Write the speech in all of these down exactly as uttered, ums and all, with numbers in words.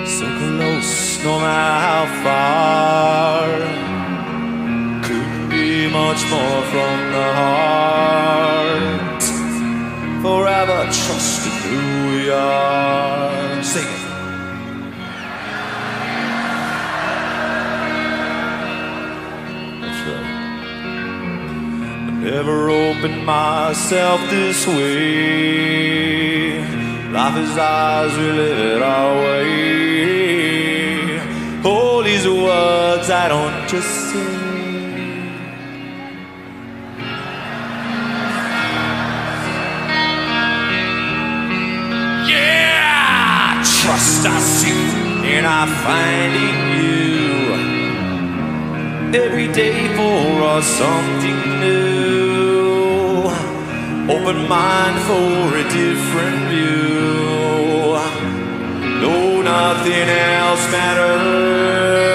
So close, no matter how far. Couldn't be much more from the heart. Forever trusting who we are. Sing it. That's right. I never opened myself this way. Life is ours, we live it our way. All these words I don't just say. Yeah, trust I seek and I find in you. Every day for us something new. Open mind for a different view. No, nothing else matters.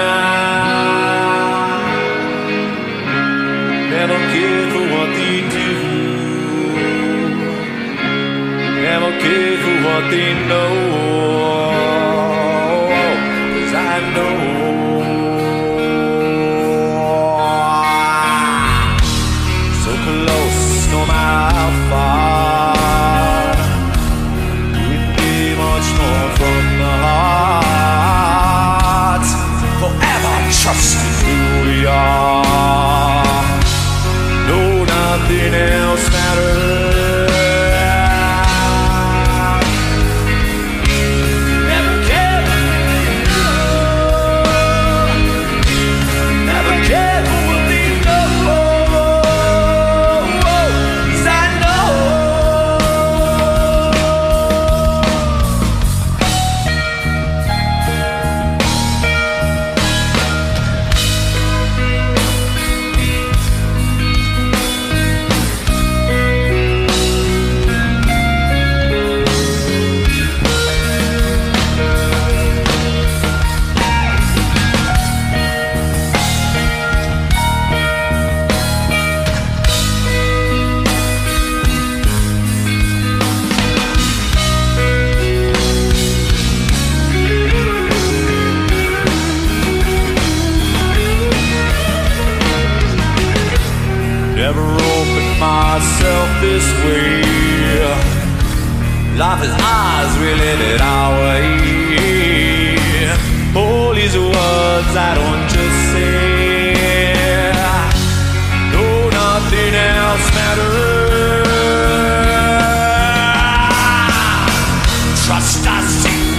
Never care for what they do. Never care for what they know. 'Cause I know. So close, no matter how far. Couldn't be much more from the heart. Forever trusting who we are. No, nothing else matters. Never cared. Never cared for what they know. 'Cause I know. Never opened myself this way. Life is ours, we live it our way. All these words I don't just say. No, nothing else matters. Trust I seek